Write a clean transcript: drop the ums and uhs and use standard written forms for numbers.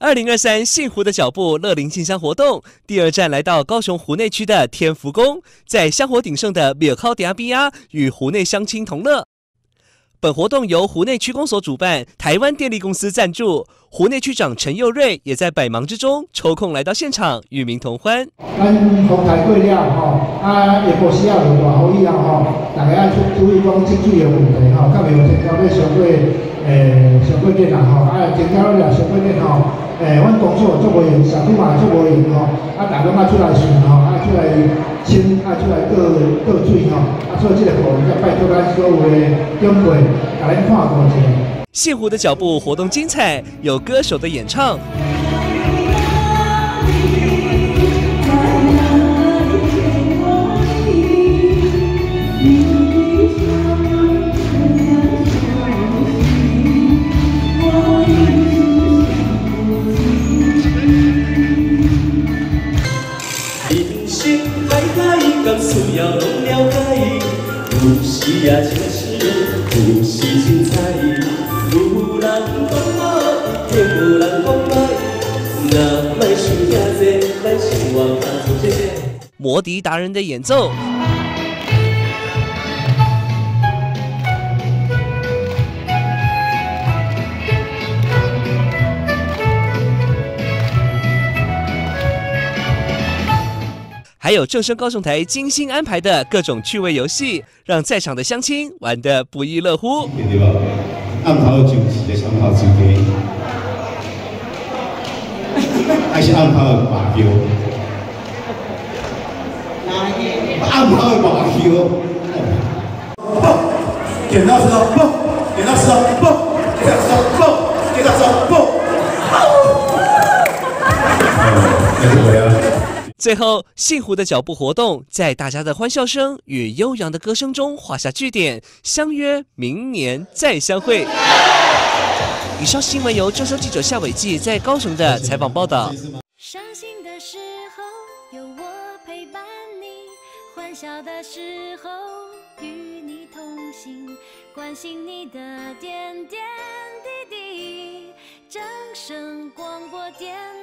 2023幸福的脚步乐龄进香活动第2站来到高雄湖内区的天福宫，在香火鼎盛的庙口顶边与湖内乡亲同乐。本活动由湖内区公所主办，台湾电力公司赞助。湖内区长陈佑瑞也在百忙之中抽空来到现场，与民同欢。 咱风台过了下晡时啊落大雨以后大家要注意讲积水的问题较袂有增加咧上过上过电增加了上过电阮公所做无用，社区嘛做无用大家要出来巡出来清出来倒水所以这个部分要拜托咱所有的长辈，甲咱看顾一下。 幸福的脚步活动精彩，有歌手的演唱。 人生海海，敢需要拢了解，有时也真是，有时精彩。有人讲我，偏有人讲歹，若莫想遐济，咱生活较做些些。 摩笛达人的演奏。还有正声高雄台精心安排的各种趣味游戏，让在场的乡亲玩得不亦乐乎。 对吧？暗头就是咧上头手机，还是暗头的麻球？暗头的麻球。剪刀石头布，剪刀石头布，剪刀石头布，剪刀石头布。那就回来了。 最后，幸福的脚步活动在大家的欢笑声与悠扬的歌声中画下句点，相约明年再相会。以上新闻由正声记者夏伟记在高雄的采访报道。 伤心的时候有我陪伴你，欢笑的时候与你同行，关心你的点点滴滴。正声广播电台。